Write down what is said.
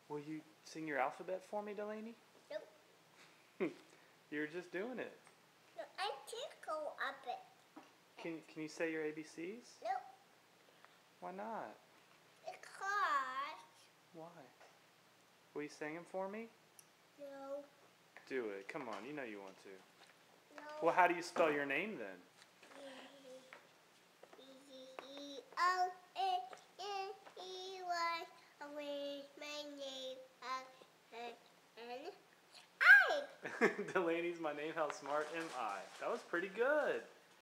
Will you sing your alphabet for me, Delaney? Nope. You're just doing it. No, I can't go up it. Can you say your ABCs? Nope. Why not? Because. Why? Will you sing them for me? No. Do it. Come on. You know you want to. No. Well, how do you spell your name then? VID00146.AVI. My name and I. Delaney's my name. How smart am I? That was pretty good.